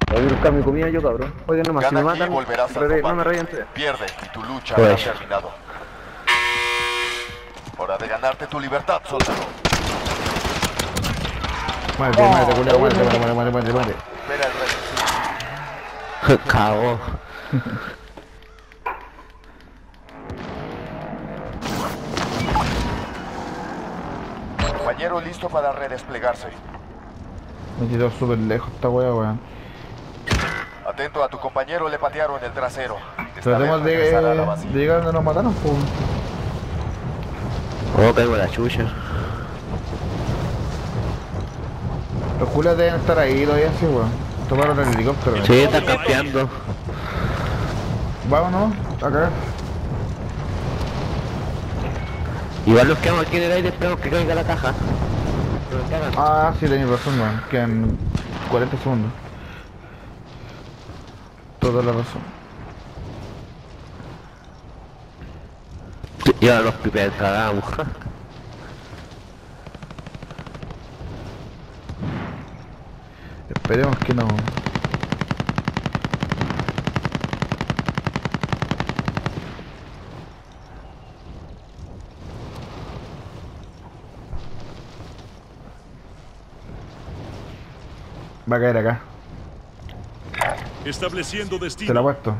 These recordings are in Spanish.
Voy a buscar mi comida yo, cabrón. Oigan nomás, si me Gana aquí y matan, volverás al no me combate. rayen antes. Pierde y tu lucha Pues. habrá terminado. Hora de ganarte tu libertad, soldado. Muérete, muérete, culiao, muérete, muérete. Espera el resto. Cagó. Compañero listo para redesplegarse. Me tiró súper lejos esta wea, weón. Atento a tu compañero, le patearon el trasero. Esta Tratemos vez regresará a la de base. llegar donde nos mataron, pues. Oh, caigo la chucha. Los culios deben estar ahí todavía, sí, weón. Tomaron el helicóptero. Sí, están campeando. Vámonos, acá. Igual nos quedamos aquí en el aire, esperamos que caiga la caja. Pero me cagan. Ah, sí, tenéis razón, weón. Quedan 40 segundos. Toda la razón. Y ahora los pipes cagamos. Esperemos que no. Va a caer acá. Estableciendo Te destino. la he puesto.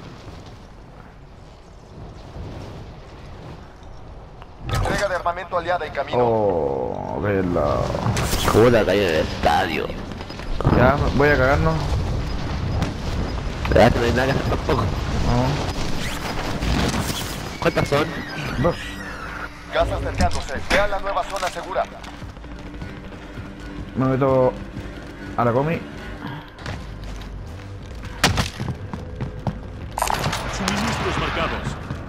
Entrega de armamento aliada en camino. Oh, vela. Puta, cayó en el estadio. Ya, voy a cagarnos. Ya que no hay nada que hacer tampoco. Vamos. ¿Cuántas son? Dos. Gas acercándose. Vean la nueva zona segura. Me meto a la comi. Suministros marcados.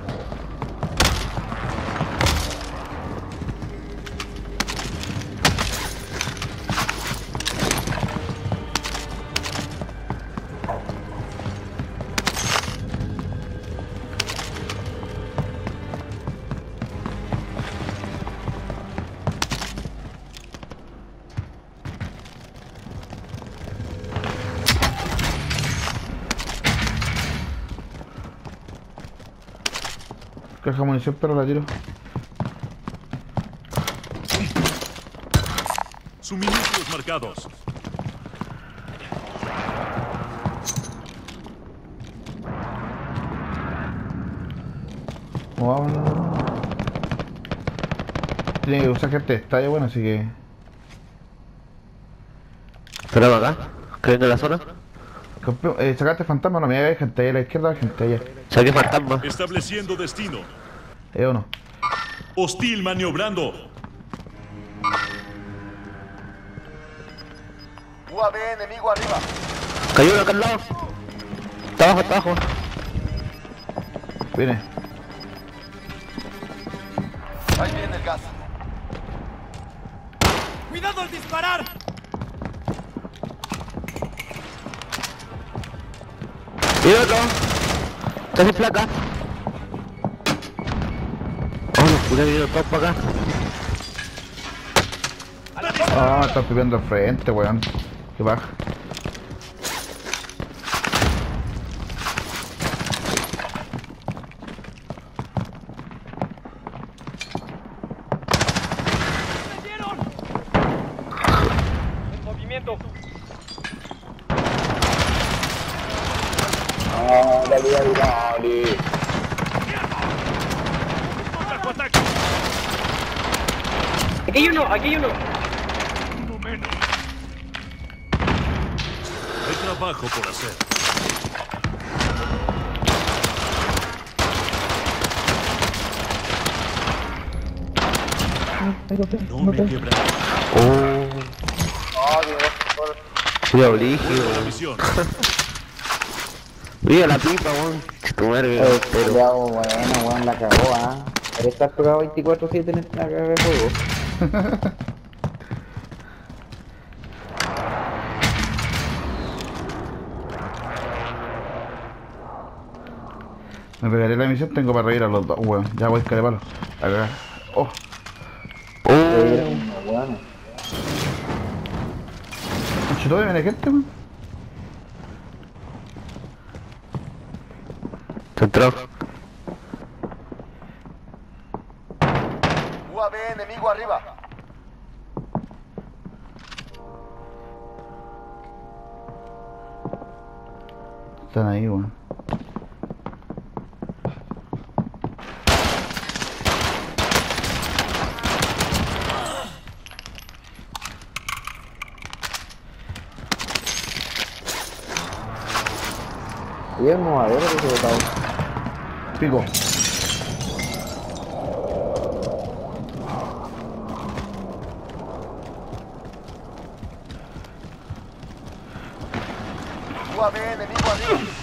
Caja de munición, pero la tiro. Suministros marcados. Vámonos. Tiene que usar gente de estadio, bueno, así que. Esperamos acá. Cayendo en la zona. Sacaste fantasma, no me hay gente ahí a la izquierda, hay gente allá. Saqué fantasma. Estableciendo destino. ¿O no? Hostil maniobrando. UAV enemigo arriba. Cayó uno acá al lado. Está abajo, está abajo. Viene. Ahí viene el gas. ¡Cuidado al disparar! Y otro. Está sin placa. Oh, los culiados vinieron todos para acá. Ah, están pidiendo al frente, weón. Que baja. ¡Ataco, ataque! Aquí hay uno, aquí hay uno. Uno menos. Hay trabajo por hacer. No me quebraré. Oh. Cuidado, líquido. La misión. Mira la pipa, weón. Tu madre, pero. Cuidado, bueno, weón, la cagó, ah. Pero estar pegado 24/7 en esta caga de juego. Me pegaré la misión, tengo para reír a los dos, weón. Ya voy, carepalo. A cagar. Oh. Bueno. Chutó, viene gente, weón. Centro. UAV enemigo arriba. Están ahí, weón. Y el movadero que se botaba. Pico. UAV enemigo arriba.